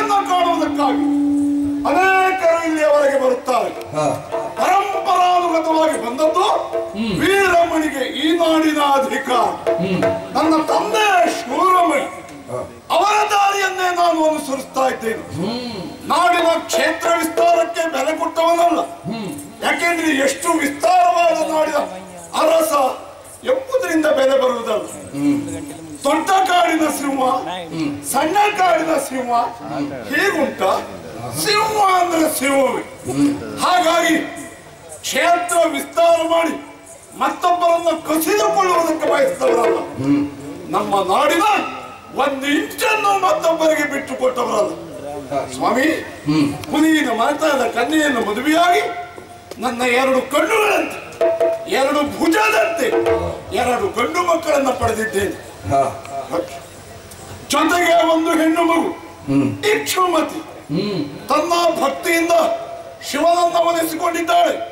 ಶ್ರೀಯನ್ನು ಕಾಣುವುದಕ್ಕಾಗಿ ಅನೇಕರು ಇಲ್ಲಿಯವರೆಗೆ ಬರುತ್ತಾರೆ. ಪರಂಪರಾನುಗತವಾಗಿ ಬಂದದ್ದು ವೀರಮಣಿಗೆ ಈ ನಾಡಿನ ಅಧಿಕಾರ. ನನ್ನ ತಂದೆ ಶೂರಮಣಿ ಅವರ ದಾರಿಯನ್ನೇ ನಾನು ಅನುಸರಿಸ್ತಾ ಇದ್ದೇನೆ. ನಾಡಿನ ಕ್ಷೇತ್ರ ವಿಸ್ತಾರಕ್ಕೆ ಬೆಲೆ ಕೊಟ್ಟವನಲ್ಲ. ಯಾಕೆಂದ್ರೆ ಎಷ್ಟು ವಿಸ್ತಾರವಾದ ನಾಡಿನ ಅರಸ ಎಂಬುದರಿಂದ ಬೆಲೆ ಬರುವುದಲ್ಲ. ದೊಡ್ಡ ಕಾಡಿನ ಸಿಂಹ, ಸಣ್ಣ ಕಾಡಿನ ಸಿಂಹ ಹೀಗುಂಟ. ಸಿಂಹ ಅಂದ್ರೆ ಸಿಂಹವೇ. ಹಾಗಾಗಿ ಕ್ಷೇತ್ರ ವಿಸ್ತಾರ ಮಾಡಿ ಮತ್ತೊಬ್ಬರನ್ನ ಕಸಿದುಕೊಳ್ಳುವುದಕ್ಕೆ ಬಯಸಿದವರಲ್ಲ. ನಮ್ಮ ನಾಡಿನ ಒಂದು ಇಂಚನ್ನು ಮತ್ತೊಬ್ಬರಿಗೆ ಬಿಟ್ಟು ಕೊಟ್ಟವರಲ್ಲ. ಸ್ವಾಮಿ, ಹುಲಿನ ಮಾತಾದ ಕನ್ಯೆಯನ್ನು ಮದುವೆಯಾಗಿ ನನ್ನ 2 ಕಣ್ಣುಗಳಂತೆ, 2 ಭುಜದಂತೆ 2 ಗಂಡು ಮಕ್ಕಳನ್ನ ಪಡೆದಿದ್ದೇನೆ. ಜೊತೆಗೆ ಒಂದು ಹೆಣ್ಣು ಮಗು ಇಕ್ಷುಮತಿ ತನ್ನ ಭಕ್ತಿಯಿಂದ ಶಿವನನ್ನ ಒಲಿಸಿಕೊಂಡಿದ್ದಾಳೆ.